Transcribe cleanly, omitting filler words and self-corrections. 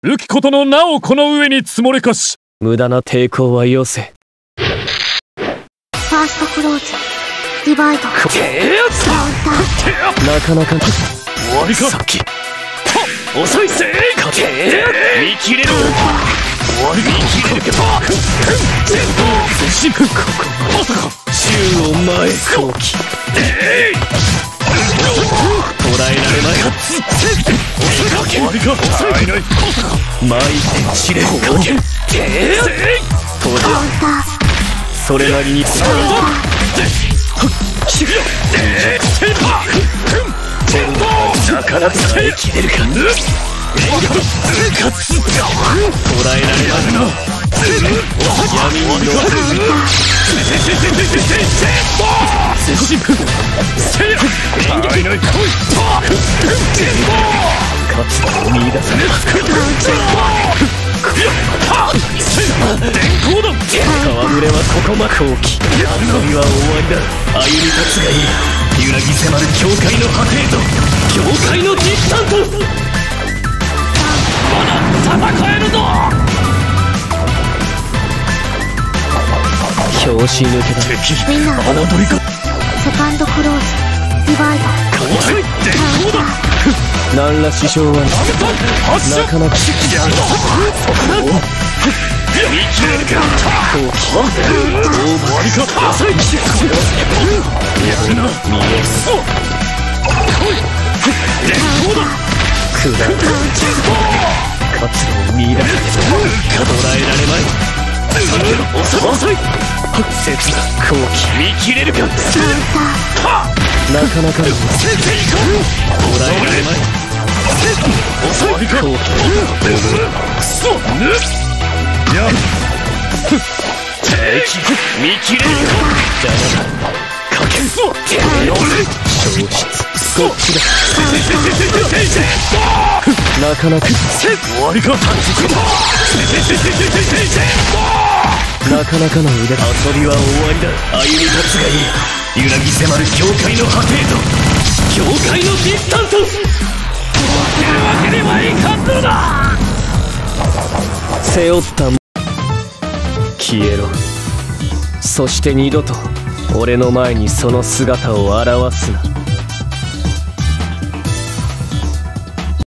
浮きことの名をこの上に積もれかし。 無駄な抵抗はよせ。 ファーストクローズディバイドカウンタなかなか終わりか。 さっき遅いせいか。見切れる。終わりか。見切れるけどここまさか宙を前後期捉えられまい。 終わりか。遅いない。 巻いて試練かけカウンターそれなりにだから耐えきれるか。捉えられまいな。闇にの勝つを見出され戯れはここまで後期。遊びは終わりだ。歩み立つがいい。揺らぎ迫る境界の果てへと。境界のディスタント。まだ戦えるぞ。拍子抜けだ。 敵ウィナー侮りか。 セカンドクローズディバイド遅い。 カウンター何ら支障はない。なかなか見切れるか。 後期終わりか。遅い。やるな。 見えすくだら活路を見出せ。捉えられまい。遅い。切な後期見切れるか。 カウンタなかなか捉えられまい。 終わりか。 後期くそ。や敵見切れる邪魔だ。 かけそ。 消失こっちだ。なかなか終わりか。 なかなかの腕だ。 遊びは終わりだ。歩み立つがいい。揺らぎ迫る境界の果てへと。境界のディスタント。負けるわけにはいかんのだ。 背負った消えろ。そして二度と俺の前にその姿を現すな。